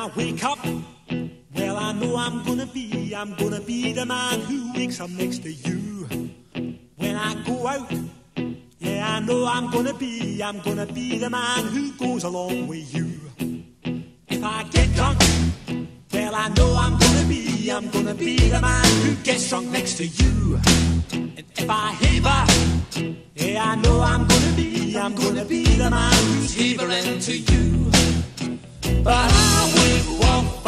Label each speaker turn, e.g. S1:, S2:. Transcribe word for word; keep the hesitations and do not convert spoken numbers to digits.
S1: I wake up, well, I know I'm gonna be, I'm gonna be the man who wakes up next to you. When I go out, yeah, I know I'm gonna be, I'm gonna be the man who goes along with you. If I get drunk, well, I know I'm gonna be, I'm gonna be the man who gets drunk next to you. And if I haver, yeah, I know I'm gonna be, I'm gonna be the man who's havering to you. But I will walk